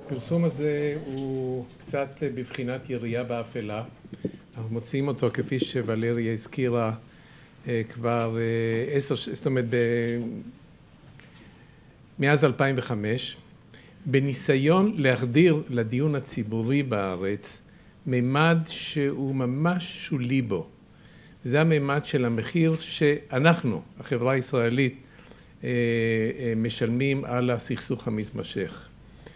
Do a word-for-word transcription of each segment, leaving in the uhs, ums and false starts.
הפרסום הזה הוא קצת בבחינת ירייה באפלה. אנחנו מוצאים אותו כפי שוולריה הזכירה כבר עשר, זאת אומרת, מאז אלפיים וחמש, בניסיון להחדיר לדיון הציבורי בארץ ממד שהוא ממש שולי בו. זה הממד של המחיר שאנחנו, החברה הישראלית, משלמים על הסכסוך המתמשך.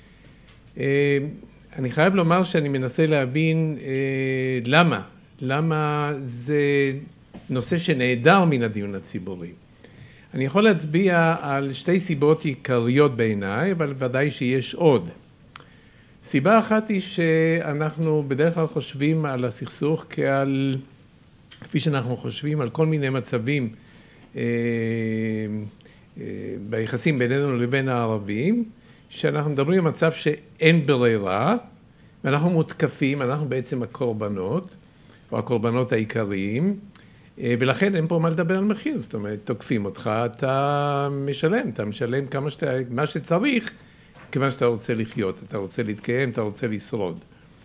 אני חייב לומר שאני מנסה להבין למה, למה זה נושא שנעדר מן הדיון הציבורי. אני יכול להצביע על שתי סיבות עיקריות בעיניי, אבל ודאי שיש עוד. סיבה אחת היא שאנחנו בדרך כלל חושבים על הסכסוך כעל, כפי שאנחנו חושבים על כל מיני מצבים אה, אה, ביחסים בינינו לבין הערבים, שאנחנו מדברים על מצב שאין ברירה, ואנחנו מותקפים, אנחנו בעצם הקורבנות, או הקורבנות העיקריים, ולכן אין פה מה לדבר על מחיר, זאת אומרת, תוקפים אותך, אתה משלם, אתה משלם כמה שאתה, מה שצריך, כיוון שאתה רוצה לחיות, אתה רוצה להתקיים, אתה רוצה לשרוד.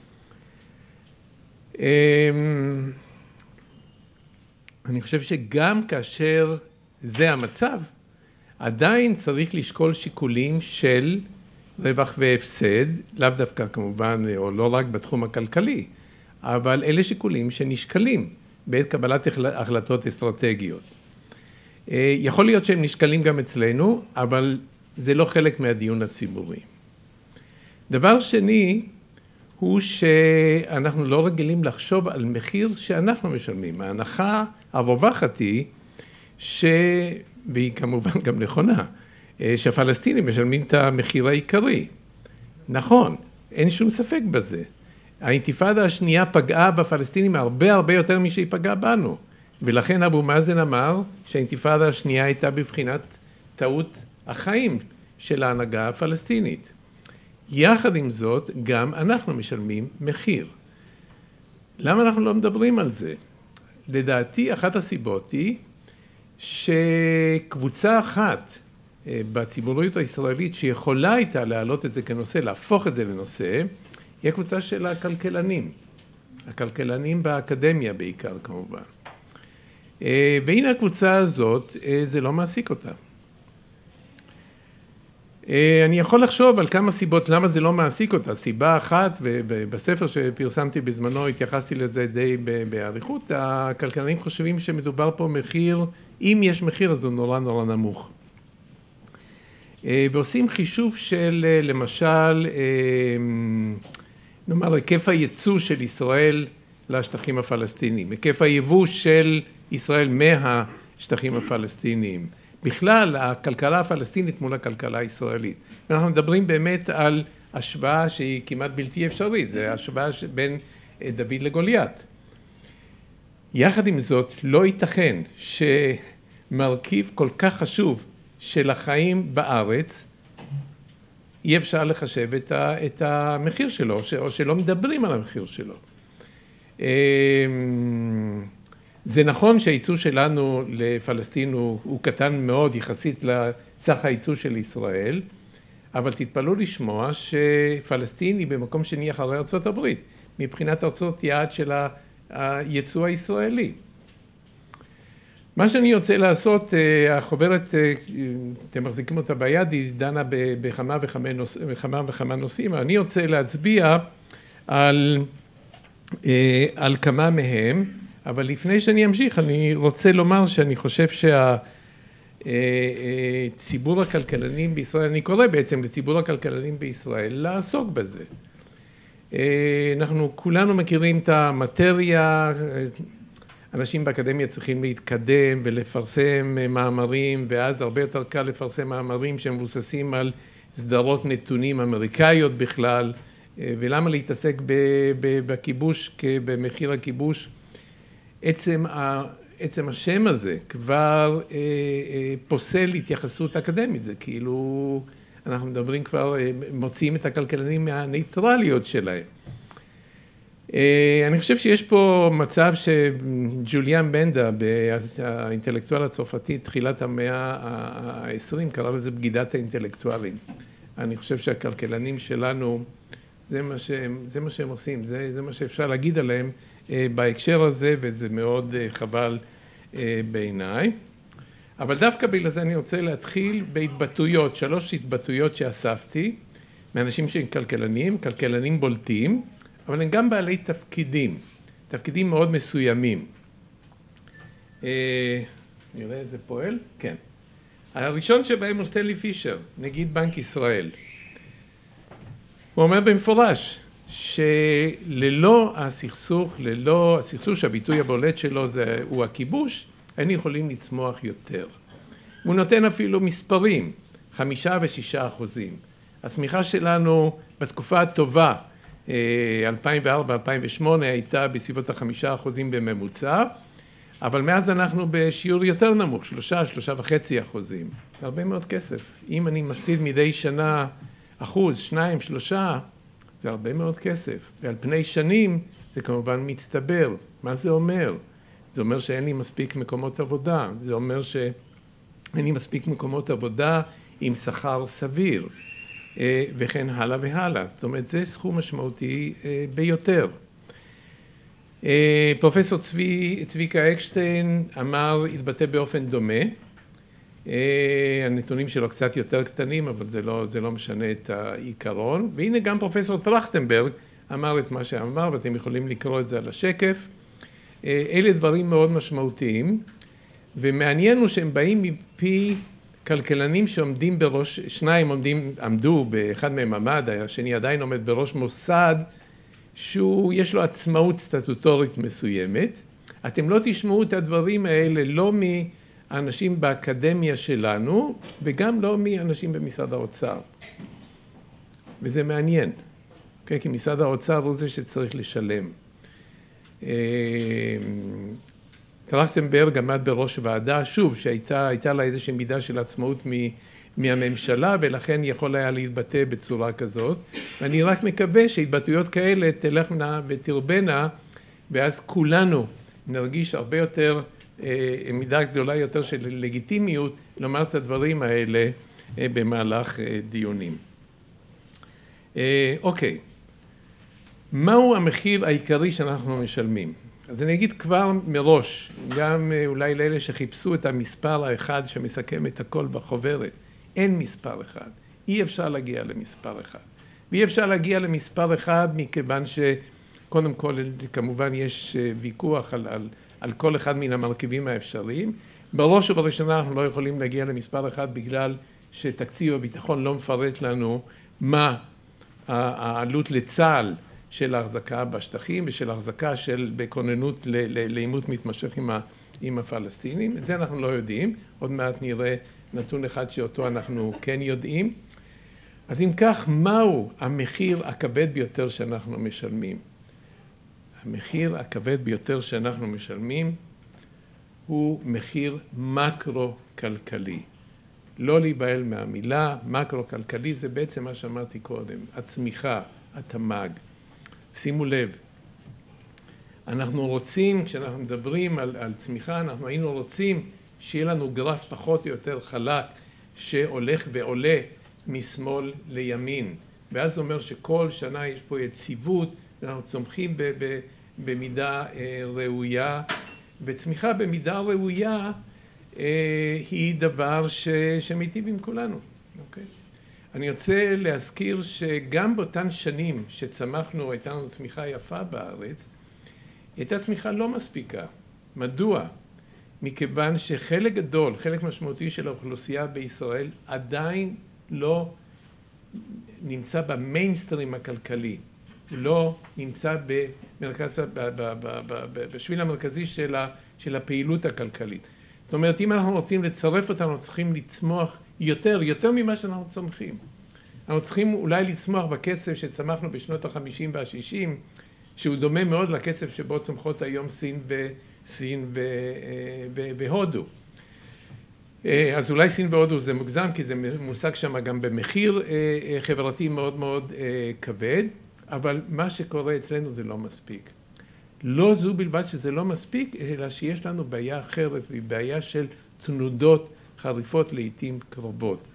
אני חושב שגם כאשר זה המצב, עדיין צריך לשקול שיקולים של רווח והפסד, לאו דווקא כמובן, או לא רק בתחום הכלכלי, אבל אלה שיקולים שנשקלים בעת קבלת החלטות אסטרטגיות. יכול להיות שהם נשקלים גם אצלנו, אבל זה לא חלק מהדיון הציבורי. דבר שני, הוא שאנחנו לא רגילים לחשוב על מחיר שאנחנו משלמים. ההנחה הרווחת היא, ש... והיא כמובן גם נכונה, שהפלסטינים משלמים את המחיר העיקרי. נכון, אין שום ספק בזה. האינתיפאדה השנייה פגעה בפלסטינים הרבה הרבה יותר משהיא פגעה בנו. ולכן אבו מאזן אמר שהאינתיפאדה השנייה הייתה בבחינת טעות החיים של ההנהגה הפלסטינית. יחד עם זאת, גם אנחנו משלמים מחיר. למה אנחנו לא מדברים על זה? לדעתי, אחת הסיבות היא שקבוצה אחת בציבוריות הישראלית שיכולה הייתה להעלות את זה כנושא, להפוך את זה לנושא, היא הקבוצה של הכלכלנים. הכלכלנים באקדמיה בעיקר כמובן. והנה הקבוצה הזאת, זה לא מעסיק אותה. אני יכול לחשוב על כמה סיבות למה זה לא מעסיק אותה. סיבה אחת, ובספר שפרסמתי בזמנו התייחסתי לזה די בעריכות, הכלכלנים חושבים שמדובר פה מחיר, אם יש מחיר אז הוא נורא נורא נמוך. ועושים חישוב של למשל, נאמר, היקף הייצוא של ישראל לשטחים הפלסטיניים, היקף היבוא של ישראל מהשטחים הפלסטיניים. בכלל, הכלכלה הפלסטינית מול הכלכלה הישראלית. אנחנו מדברים באמת על השוואה שהיא כמעט בלתי אפשרית, זה השוואה בין דוד לגוליית. יחד עם זאת, לא ייתכן שמרכיב כל כך חשוב של החיים בארץ, אי אפשר לחשב את, ה, את המחיר שלו, או שלא מדברים על המחיר שלו. זה נכון שהייצוא שלנו לפלסטין הוא, הוא קטן מאוד יחסית לסך הייצוא של ישראל, אבל תתפלאו לשמוע שפלסטין היא במקום שני אחרי ארצות הברית, מבחינת ארצות יעד של הייצוא הישראלי. מה שאני רוצה לעשות, החוברת, אתם מחזיקים אותה ביד, היא דנה בכמה וכמה, נוש... בכמה וכמה נושאים, אני רוצה להצביע על, על כמה מהם, אבל לפני שאני אמשיך, אני רוצה לומר שאני חושב שהציבור הכלכלנים בישראל, אני קורא בעצם לציבור הכלכלנים בישראל לעסוק בזה. אנחנו כולנו מכירים את המטריה, אנשים באקדמיה צריכים להתקדם ולפרסם מאמרים, ואז הרבה יותר קל לפרסם מאמרים שמבוססים על סדרות נתונים אמריקאיות בכלל, ולמה להתעסק בכיבוש, במחיר הכיבוש. עצם, ה, עצם השם הזה כבר אה, אה, פוסל התייחסות אקדמית, זה כאילו אנחנו מדברים כבר, אה, מוציאים את הכלכלנים מהניטרליות שלהם. אה, אני חושב שיש פה מצב שג'וליאן בנדה, האינטלקטואל הצרפתי, תחילת המאה ה-עשרים, קרא לזה בגידת האינטלקטואלים. אני חושב שהכלכלנים שלנו, זה מה שהם, זה מה שהם עושים, זה, זה מה שאפשר להגיד עליהם בהקשר הזה, וזה מאוד חבל בעיניי. אבל דווקא בגלל זה אני רוצה להתחיל בהתבטאויות, שלוש התבטאויות שאספתי, מאנשים שהם כלכלנים, כלכלנים בולטים, אבל הם גם בעלי תפקידים, תפקידים מאוד מסוימים. נראה איזה פועל? כן. הראשון שבהם הוא סטנלי פישר, נגיד בנק ישראל. הוא אומר במפורש שללא הסכסוך, ללא הסכסוך שהביטוי הבולט שלו זה, הוא הכיבוש, היינו יכולים לצמוח יותר. הוא נותן אפילו מספרים, חמישה ושישה אחוזים. הצמיחה שלנו בתקופה הטובה, אלפיים וארבע אלפיים ושמונה, הייתה בסביבות החמישה אחוזים בממוצע, אבל מאז אנחנו בשיעור יותר נמוך, שלושה, שלושה וחצי אחוזים. זה הרבה מאוד כסף. אם אני מפסיד מדי שנה אחוז, שניים, שלושה, זה הרבה מאוד כסף. ועל פני שנים זה כמובן מצטבר. מה זה אומר? זה אומר שאין לי מספיק מקומות עבודה. זה אומר שאין לי מספיק מקומות עבודה עם שכר סביר, וכן הלאה והלאה. זאת אומרת, זה סכום משמעותי ביותר. פרופסור צבי, צביקה אקשטיין אמר, התבטא באופן דומה. הנתונים שלו קצת יותר קטנים, אבל זה לא, זה לא משנה את העיקרון. והנה גם פרופסור טרכטנברג אמר את מה שאמר, ואתם יכולים לקרוא את זה על השקף. אלה דברים מאוד משמעותיים, ומעניין הוא שהם באים מפי כלכלנים שעומדים בראש, שניים עומדים, עמדו, באחד מהם עמד, השני עדיין עומד בראש מוסד, שהוא, יש לו עצמאות סטטוטורית מסוימת. אתם לא תשמעו את הדברים האלה, לא מאנשים באקדמיה שלנו, וגם לא מאנשים במשרד האוצר. וזה מעניין, okay? כי משרד האוצר הוא זה שצריך לשלם. טרכטנברג עמד בראש ועדה, שוב, שהייתה הייתה לה איזושהי מידה של עצמאות מהממשלה, ולכן יכול היה להתבטא בצורה כזאת. ואני רק מקווה שהתבטאויות כאלה תלכנה ותרבנה, ואז כולנו נרגיש הרבה יותר, מידה גדולה יותר של לגיטימיות, לומר את הדברים האלה במהלך דיונים. אוקיי, מהו המחיר העיקרי שאנחנו משלמים? אז אני אגיד כבר מראש, גם אולי לאלה שחיפשו את המספר האחד שמסכם את הכל בחוברת, אין מספר אחד, אי אפשר להגיע למספר אחד. ואי אפשר להגיע למספר אחד מכיוון שקודם כל כמובן יש ויכוח על, על, על כל אחד מן המרכיבים האפשריים. בראש ובראשונה אנחנו לא יכולים להגיע למספר אחד בגלל שתקציב הביטחון לא מפרט לנו מה העלות לצה"ל של ההחזקה בשטחים ושל ההחזקה של בכוננות לעימות מתמשך עם, עם הפלסטינים. את זה אנחנו לא יודעים. עוד מעט נראה נתון אחד שאותו אנחנו כן יודעים. אז אם כך, מהו המחיר הכבד ביותר שאנחנו משלמים? המחיר הכבד ביותר שאנחנו משלמים הוא מחיר מקרו-כלכלי. לא להיבהל מהמילה, מקרו-כלכלי זה בעצם מה שאמרתי קודם, הצמיחה, התמ"ג. שימו לב, אנחנו רוצים, כשאנחנו מדברים על, על צמיחה, אנחנו היינו רוצים שיהיה לנו גרף פחות או יותר חלק שהולך ועולה משמאל לימין. ואז זה אומר שכל שנה יש פה יציבות, ואנחנו צומחים ב, ב, במידה אה, ראויה, וצמיחה במידה ראויה אה, היא דבר ש, שמיטיב עם כולנו. אוקיי? אני רוצה להזכיר שגם באותן שנים שצמחנו, הייתה לנו צמיחה יפה בארץ, הייתה צמיחה לא מספיקה. מדוע? מכיוון שחלק גדול, חלק משמעותי של האוכלוסייה בישראל עדיין לא נמצא במיינסטרים הכלכלי, הוא לא נמצא במרכז, בשביל המרכזי של, ה, של הפעילות הכלכלית. זאת אומרת, אם אנחנו רוצים לצרף אותנו, אנחנו צריכים לצמוח יותר, יותר ממה שאנחנו צומחים. אנחנו צריכים אולי לצמוח בקצב שצמחנו בשנות ה-חמישים וה-שישים, שהוא דומה מאוד לקצב שבו צומחות היום סין ו... סין ו... ו... והודו. אז אולי סין והודו זה מוגזם, כי זה מושג שם גם במחיר חברתי מאוד מאוד כבד, אבל מה שקורה אצלנו זה לא מספיק. לא זו בלבד שזה לא מספיק, אלא שיש לנו בעיה אחרת, והיא בעיה של תנודות חריפות לעתים קרובות.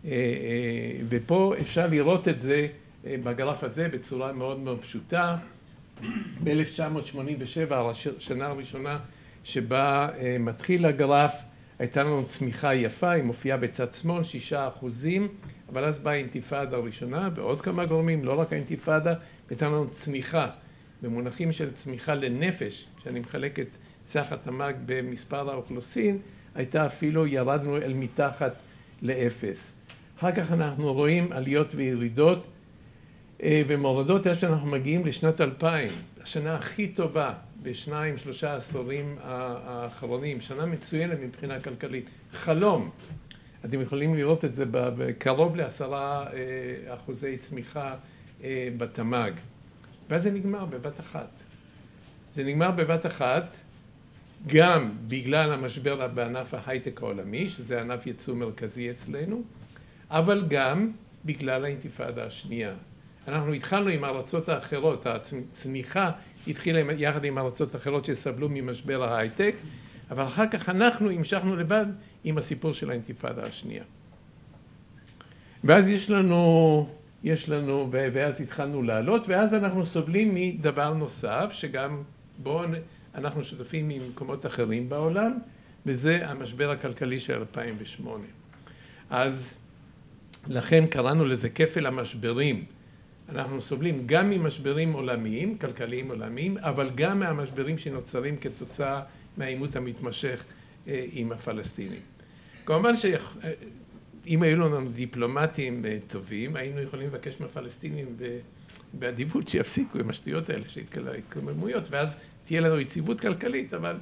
ופה אפשר לראות את זה בגרף הזה בצורה מאוד מאוד פשוטה. ב-אלף תשע מאות שמונים ושבע, השנה הראשונה שבה מתחיל הגרף, הייתה לנו צמיחה יפה, היא מופיעה בצד שמאל, שישה אחוזים, אבל אז באה האינתיפאדה הראשונה, ועוד כמה גורמים, לא רק האינתיפאדה, הייתה לנו צמיחה, במונחים של צמיחה לנפש, שאני מחלק את סך התמ"ג במספר האוכלוסין, הייתה אפילו, ירדנו אל מתחת לאפס. אחר כך אנחנו רואים עליות וירידות, ומורדות עד שאנחנו מגיעים לשנת אלפיים, השנה הכי טובה בשניים, שלושה עשורים האחרונים, שנה מצוינת מבחינה כלכלית, חלום. אתם יכולים לראות את זה בקרוב לעשרה אחוזי צמיחה בתמ"ג. ואז זה נגמר בבת אחת. זה נגמר בבת אחת, גם בגלל המשבר בענף ההייטק העולמי, שזה ענף ייצוא מרכזי אצלנו, אבל גם בגלל האינתיפאדה השנייה. אנחנו התחלנו עם הארצות האחרות, הצמיחה התחילה יחד עם הארצות האחרות שסבלו ממשבר ההייטק, אבל אחר כך אנחנו המשכנו לבד עם הסיפור של האינתיפאדה השנייה. ואז יש לנו, יש לנו, ואז התחלנו לעלות, ואז אנחנו סובלים מדבר נוסף, שגם בו אנחנו שותפים ממקומות אחרים בעולם, וזה המשבר הכלכלי של אלפיים ושמונה. אז לכן קראנו לזה כפל המשברים. אנחנו סובלים גם ממשברים עולמיים, כלכליים עולמיים, אבל גם מהמשברים שנוצרים כתוצאה מהעימות המתמשך עם הפלסטינים. כמובן שאם היו לנו דיפלומטים טובים, היינו יכולים לבקש מהפלסטינים באדיבות שיפסיקו עם השטויות האלה, שהתקוממויות, ואז תהיה לנו יציבות כלכלית, אבל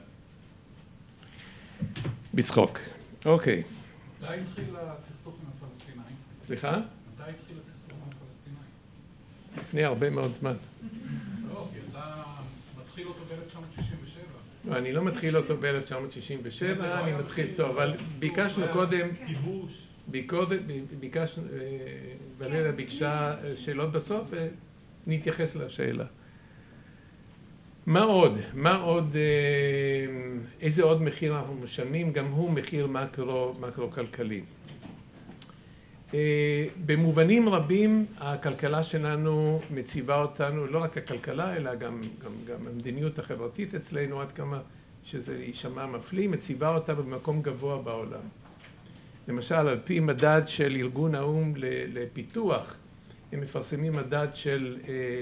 בצחוק. אוקיי. מתי התחיל הסכסוך עם הפלסטינאים? סליחה? מתי התחיל הסכסוך עם הפלסטינאים? לפני הרבה מאוד זמן. לא, כי אתה מתחיל אותו ב-אלף תשע מאות שישים ושבע. לא, אני לא מתחיל אותו ב-אלף תשע מאות שישים ושבע, אני מתחיל טוב, אבל ביקשנו קודם, כיבוש. ביקשנו, וללה ביקשה שאלות בסוף, ונתייחס לשאלה. מה עוד? מה עוד, איזה עוד מחיר אנחנו משלמים? גם הוא מחיר מקרו, מקרו-כלכלי. במובנים רבים הכלכלה שלנו מציבה אותנו, לא רק הכלכלה, אלא גם, גם, גם המדיניות החברתית אצלנו, עד כמה שזה יישמע מפליא, מציבה אותה במקום גבוה בעולם. למשל, על פי מדד של ארגון האו"ם לפיתוח, הם מפרסמים מדד של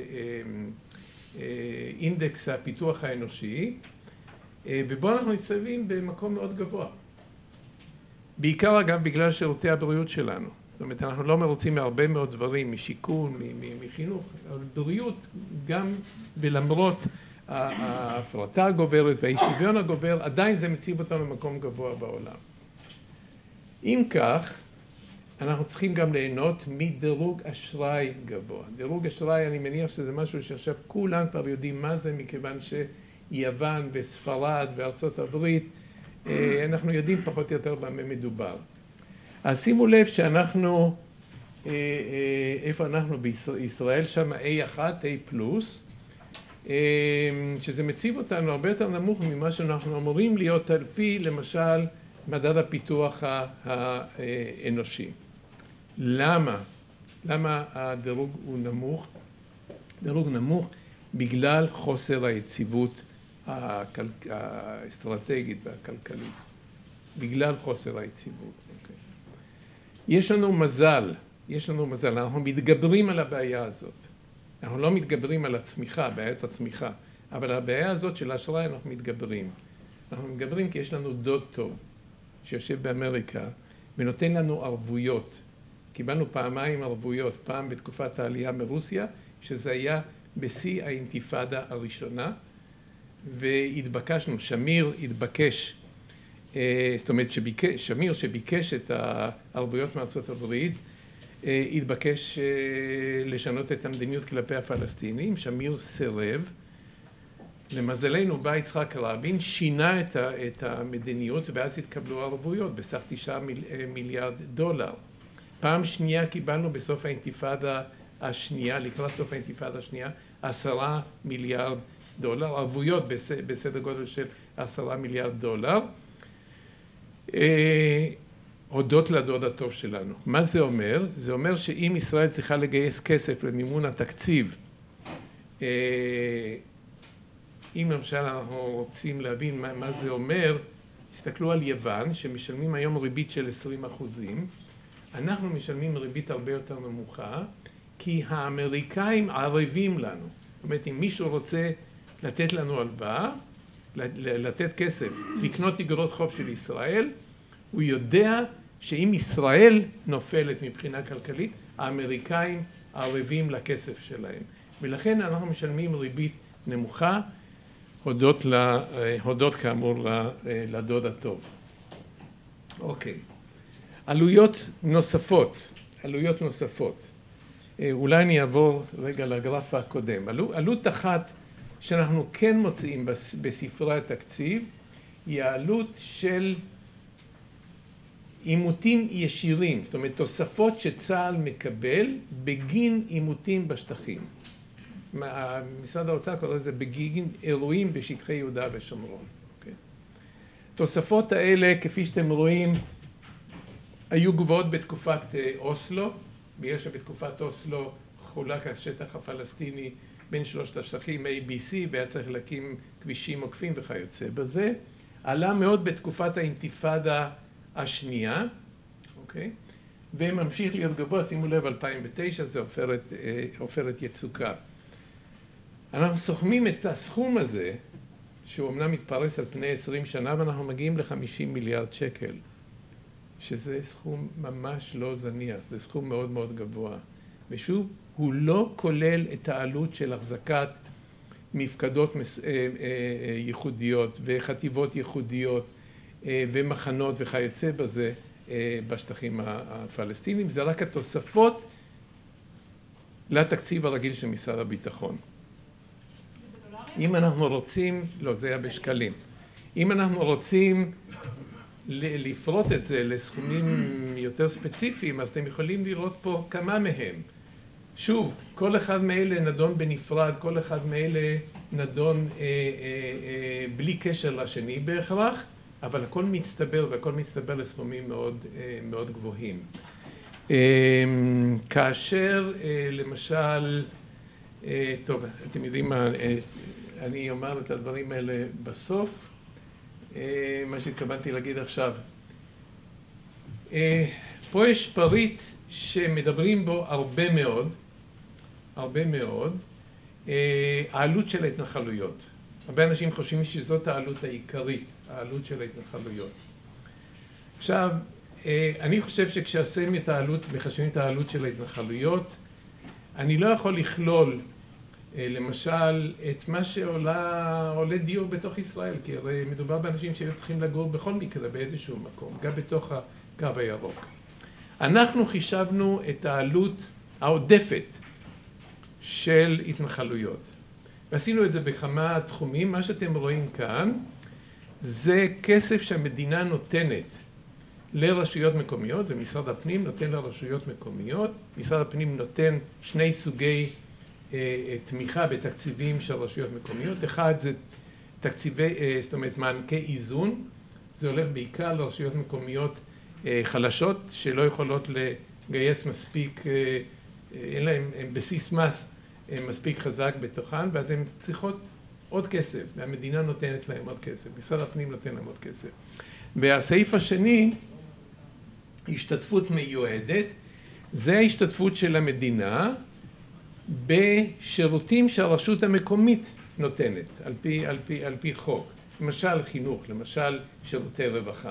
אינדקס הפיתוח האנושי, ובו אנחנו ניצבים במקום מאוד גבוה. בעיקר אגב בגלל שירותי הבריאות שלנו. זאת אומרת, אנחנו לא מרוצים מהרבה מאוד דברים, משיקון, מחינוך, אבל בריאות גם ולמרות ההפרטה הגוברת והאי שוויון הגובר, עדיין זה מציב אותנו במקום גבוה בעולם. אם כך, אנחנו צריכים גם ליהנות מדירוג אשראי גבוה. דירוג אשראי, אני מניח שזה משהו שעכשיו כולם כבר יודעים מה זה, מכיוון שיוון וספרד וארצות הברית, אנחנו יודעים פחות או יותר במה מדובר. אז שימו לב שאנחנו, איפה אנחנו בישראל, שם איי אחת, איי פלוס, שזה מציב אותנו הרבה יותר נמוך ממה שאנחנו אמורים להיות על פי, למשל, מדד הפיתוח האנושי. למה? למה הדירוג הוא נמוך? דירוג נמוך בגלל חוסר היציבות האסטרטגית והכלכלית. בגלל חוסר היציבות. יש לנו מזל, יש לנו מזל, אנחנו מתגברים על הבעיה הזאת. אנחנו לא מתגברים על הצמיחה, בעיית הצמיחה, אבל הבעיה הזאת של האשראי אנחנו מתגברים. אנחנו מתגברים כי יש לנו דוד טוב שיושב באמריקה ונותן לנו ערבויות. קיבלנו פעמיים ערבויות, פעם בתקופת העלייה מרוסיה, שזה היה בשיא האינתיפאדה הראשונה, והתבקשנו, שמיר התבקש, זאת אומרת שביקש, שמיר שביקש את הערבויות מארצות הברית, התבקש לשנות את המדיניות כלפי הפלסטינים, שמיר סירב. למזלנו בא יצחק רבין, שינה את, ה, את המדיניות ואז התקבלו ערבויות בסך תשעה מיליארד דולר. פעם שנייה קיבלנו בסוף האינתיפאדה השנייה, לקראת סוף האינתיפאדה השנייה, עשרה מיליארד דולר, ערבויות בסדר גודל של עשרה מיליארד דולר. הודות לדוד הטוב שלנו. מה זה אומר? זה אומר שאם ישראל צריכה לגייס כסף למימון התקציב, אם למשל אנחנו רוצים להבין מה, מה זה אומר, תסתכלו על יוון, שמשלמים היום ריבית של עשרים אחוזים, אנחנו משלמים ריבית הרבה יותר נמוכה, כי האמריקאים ערבים לנו. זאת אומרת, אם מישהו רוצה לתת לנו הלוואה, לתת כסף, לקנות אגרות חוב של ישראל, הוא יודע שאם ישראל נופלת מבחינה כלכלית, האמריקאים ערבים לכסף שלהם. ולכן אנחנו משלמים ריבית נמוכה, הודות, לה, הודות כאמור לדוד הטוב. אוקיי. עלויות נוספות, עלויות נוספות. אולי אני אעבור רגע לגרף הקודם. עלות אחת שאנחנו כן מוצאים בספרי התקציב, היא העלות של עימותים ישירים, זאת אומרת תוספות שצה"ל מקבל בגין עימותים בשטחים. משרד האוצר קורא לזה בגין אירועים בשטחי יהודה ושומרון. Okay. תוספות האלה, כפי שאתם רואים, היו גבוהות בתקופת אוסלו, בגלל שבתקופת אוסלו חולק השטח הפלסטיני בין שלושת השטחים A, B, C, והיה צריך להקים כבישים עוקפים וכיוצא בזה. עלה מאוד בתקופת האינתיפאדה השנייה, אוקיי? וממשיך להיות גבוה, שימו לב, אלפיים ותשע, זה עופרת, עופרת יצוקה. אנחנו סוכמים את הסכום הזה, שהוא אמנם מתפרס על פני עשרים שנה, ואנחנו מגיעים ל-חמישים מיליארד שקל, שזה סכום ממש לא זניח, זה סכום מאוד מאוד גבוה. ושוב, הוא לא כולל את העלות של החזקת מפקדות ייחודיות וחטיבות ייחודיות ומחנות וכיוצא בזה בשטחים הפלסטיניים. זה רק התוספות לתקציב הרגיל של משרד הביטחון. אם אנחנו רוצים, לא, זה היה בשקלים. אם אנחנו רוצים לפרוט את זה לסכומים יותר ספציפיים, אז אתם יכולים לראות פה כמה מהם. שוב, כל אחד מאלה נדון בנפרד, כל אחד מאלה נדון אה, אה, אה, בלי קשר לשני בהכרח, אבל הכל מצטבר, והכל מצטבר לסכומים מאוד, אה, מאוד גבוהים. אה, כאשר, אה, למשל, אה, טוב, אתם יודעים מה, אה, אני אומר את הדברים האלה בסוף, אה, מה שהתכוונתי להגיד עכשיו. אה, פה יש פריט שמדברים בו הרבה מאוד, הרבה מאוד, העלות של ההתנחלויות. הרבה אנשים חושבים שזאת העלות העיקרית, העלות של ההתנחלויות. עכשיו, אני חושב שכשעושים את העלות, מחשבים את העלות של ההתנחלויות, אני לא יכול לכלול, למשל, את מה שעולה, עולה דיור בתוך ישראל, כי הרי מדובר באנשים שהיו צריכים לגור בכל מקרה באיזשהו מקום, גם בתוך הקו הירוק. אנחנו חישבנו את העלות העודפת של התנחלויות. ועשינו את זה בכמה תחומים. מה שאתם רואים כאן זה כסף שהמדינה נותנת לרשויות מקומיות, זה משרד הפנים נותן לרשויות מקומיות. משרד הפנים נותן שני סוגי אה, תמיכה בתקציבים של רשויות מקומיות. אחד זה תקציבי, אה, זאת אומרת מענקי איזון, זה הולך בעיקר לרשויות מקומיות חלשות שלא יכולות לגייס מספיק, אין להם בסיס מס מספיק חזק בתוכן, ואז הן צריכות עוד כסף, והמדינה נותנת להם עוד כסף, משרד הפנים נותן להם עוד כסף. והסעיף השני, השתתפות מיועדת, זה ההשתתפות של המדינה בשירותים שהרשות המקומית נותנת, על פי, על פי, על פי חוק. למשל חינוך, למשל שירותי רווחה.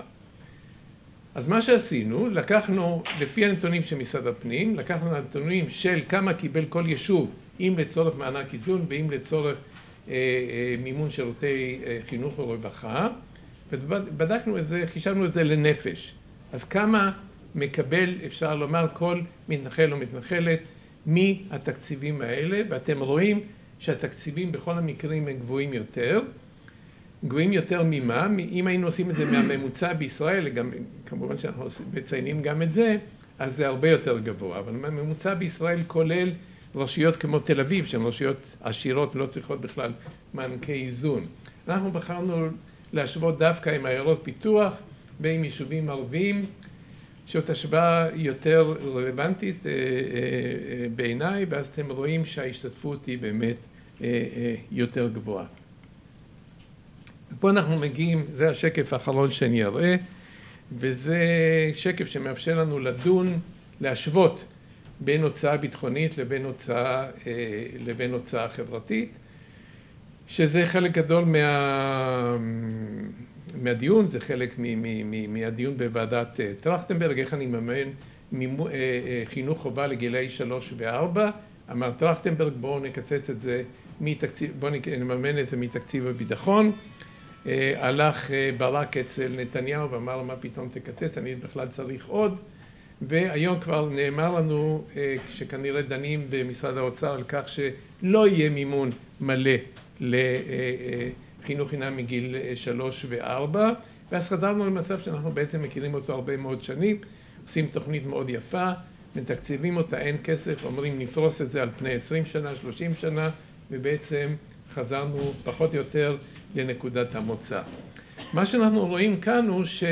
אז מה שעשינו, לקחנו, לפי הנתונים של משרד הפנים, לקחנו הנתונים של כמה קיבל כל יישוב, אם לצורך מענק איזון ואם לצורך אה, אה, מימון שירותי אה, חינוך ורווחה, ובדקנו את זה, חישבנו את זה לנפש. אז כמה מקבל, אפשר לומר, כל מתנחל או מתנחלת מהתקציבים האלה, ואתם רואים שהתקציבים בכל המקרים הם גבוהים יותר. גבוהים יותר ממה? אם היינו עושים את זה מהממוצע בישראל, גם, כמובן שאנחנו מציינים גם את זה, אז זה הרבה יותר גבוה. אבל הממוצע בישראל כולל רשויות כמו תל אביב, שהן רשויות עשירות ולא צריכות בכלל מענקי איזון. אנחנו בחרנו להשוות דווקא עם עיירות פיתוח ועם יישובים ערביים, זאת השוואה יותר רלוונטית בעיניי, ואז אתם רואים שההשתתפות היא באמת יותר גבוהה. ופה אנחנו מגיעים, זה השקף האחרון שאני אראה, וזה שקף שמאפשר לנו לדון, להשוות בין הוצאה ביטחונית לבין הוצאה, לבין הוצאה חברתית, שזה חלק גדול מה, מהדיון, זה חלק מ, מ, מ, מהדיון בוועדת טרכטנברג, איך אני מממן חינוך חובה לגילאי שלוש וארבע. אמר טרכטנברג, בואו נקצץ את זה מתקציב, בואו נממן את זה מתקציב הביטחון. הלך ברק אצל נתניהו ואמר, מה פתאום תקצץ, אני בכלל צריך עוד. והיום כבר נאמר לנו, שכנראה דנים במשרד האוצר על כך שלא יהיה מימון מלא לחינוך חינם מגיל שלוש וארבע, ואז חזרנו למצב שאנחנו בעצם מכירים אותו הרבה מאוד שנים, עושים תוכנית מאוד יפה, מתקציבים אותה, אין כסף, אומרים נפרוס את זה על פני עשרים שנה, שלושים שנה, ובעצם חזרנו פחות או יותר לנקודת המוצא. מה שאנחנו רואים כאן הוא ש...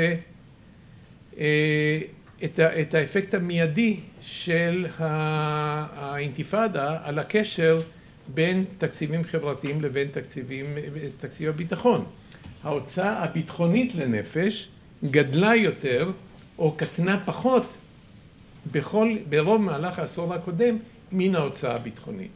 את האפקט המיידי של האינתיפאדה על הקשר בין תקציבים חברתיים לבין תקציבים, תקציב הביטחון. ההוצאה הביטחונית לנפש גדלה יותר או קטנה פחות בכל, ברוב מהלך העשור הקודם מן ההוצאה הביטחונית.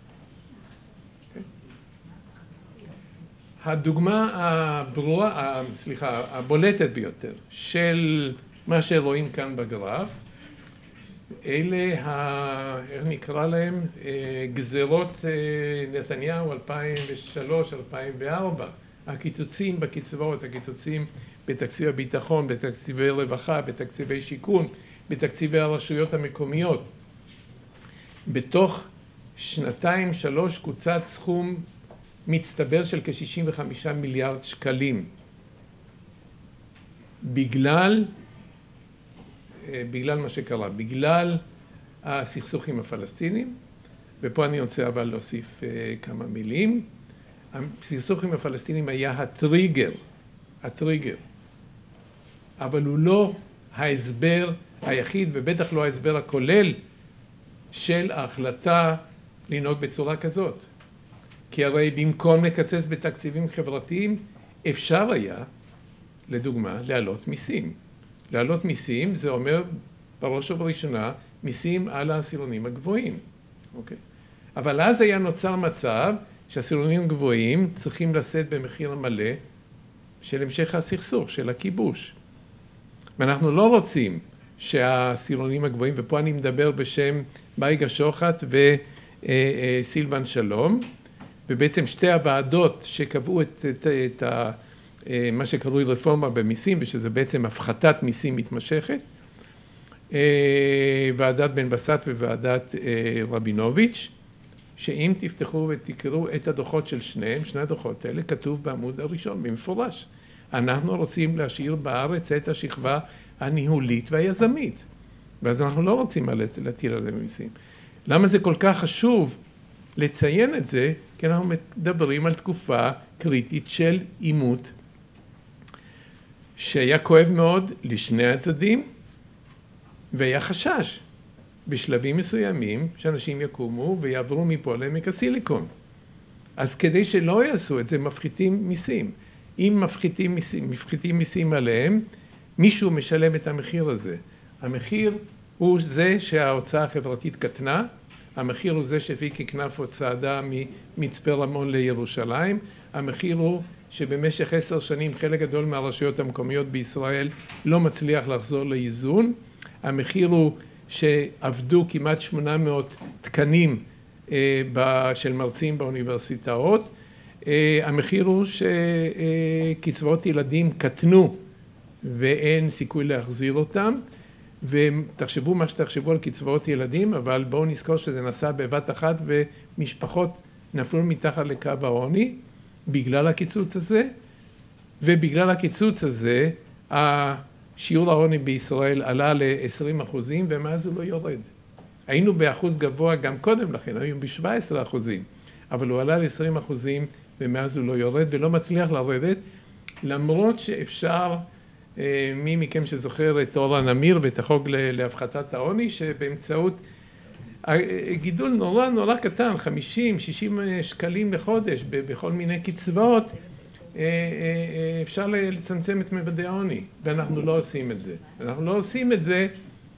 הדוגמה הברורה, סליחה, הבולטת ביותר של מה שרואים כאן בגרף, אלה, איך נקרא להם, גזרות נתניהו אלפיים ושלוש אלפיים וארבע, הקיצוצים בקצבאות, הקיצוצים בתקציב הביטחון, בתקציבי רווחה, בתקציבי שיכון, בתקציבי הרשויות המקומיות. בתוך שנתיים שלוש קוצץ סכום מצטבר של כ-שישים וחמישה מיליארד שקלים. בגלל בגלל מה שקרה, בגלל הסכסוך עם הפלסטינים, ופה אני רוצה אבל להוסיף כמה מילים. הסכסוך עם הפלסטינים היה הטריגר, הטריגר, אבל הוא לא ההסבר היחיד, ובטח לא ההסבר הכולל של ההחלטה לנהוג בצורה כזאת. כי הרי במקום לקצץ בתקציבים חברתיים, אפשר היה, לדוגמה, להעלות מיסים. להעלות מיסים זה אומר בראש ובראשונה מיסים על העשירונים הגבוהים, אוקיי? אבל אז היה נוצר מצב שהעשירונים הגבוהים צריכים לשאת במחיר המלא של המשך הסכסוך, של הכיבוש. ואנחנו לא רוצים שהעשירונים הגבוהים, ופה אני מדבר בשם בייגה שוחט וסילבן שלום, ובעצם שתי הוועדות שקבעו את, את, את ה... מה שקרוי רפורמה במיסים, ושזה בעצם הפחתת מיסים מתמשכת, ועדת בן בסט וועדת רבינוביץ', שאם תפתחו ותקראו את הדוחות של שניהם, שני הדוחות האלה, כתוב בעמוד הראשון במפורש. אנחנו רוצים להשאיר בארץ את השכבה הניהולית והיזמית, ואז אנחנו לא רוצים להטיל עליהם מיסים. למה זה כל כך חשוב לציין את זה? כי אנחנו מדברים על תקופה קריטית של עימות, שהיה כואב מאוד לשני הצדדים, והיה חשש בשלבים מסוימים שאנשים יקומו ויעברו מפה לעמק הסיליקון. אז כדי שלא יעשו את זה, מפחיתים מיסים. אם מפחיתים מיסים, מפחיתים מיסים עליהם, מישהו משלם את המחיר הזה. המחיר הוא זה שההוצאה החברתית קטנה, המחיר הוא זה שוויקי כנפו צעדה ממצפה רמון לירושלים, המחיר הוא שבמשך עשר שנים חלק גדול מהרשויות המקומיות בישראל לא מצליח לחזור לאיזון. המחיר הוא שעבדו כמעט שמונה מאות תקנים של מרצים באוניברסיטאות. המחיר הוא שקצבאות ילדים קטנו ואין סיכוי להחזיר אותם. ותחשבו מה שתחשבו על קצבאות ילדים, אבל בואו נזכור שזה נעשה בבת אחת ומשפחות נפלו מתחת לקו העוני. בגלל הקיצוץ הזה, ובגלל הקיצוץ הזה, השיעור העוני בישראל עלה ל-עשרים אחוזים, ומאז הוא לא יורד. היינו באחוז גבוה גם קודם לכן, היינו ב-שבעה עשר אחוזים, אבל הוא עלה ל-עשרים אחוזים, ומאז הוא לא יורד, ולא מצליח לרדת, למרות שאפשר מי מכם שזוכר את אור הנמיר ואת החוק להפחתת העוני, שבאמצעות גידול נורא נורא קטן, חמישים שישים שקלים לחודש בכל מיני קצבאות, אפשר לצמצם את ממדי העוני, ואנחנו לא עושים את זה. אנחנו לא עושים את זה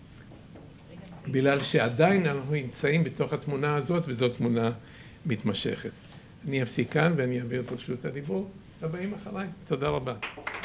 בגלל שעדיין אנחנו נמצאים בתוך התמונה הזאת, וזו תמונה מתמשכת. אני אפסיק כאן ואני אעביר את רשות הדיבור לבאים אחריי. תודה רבה.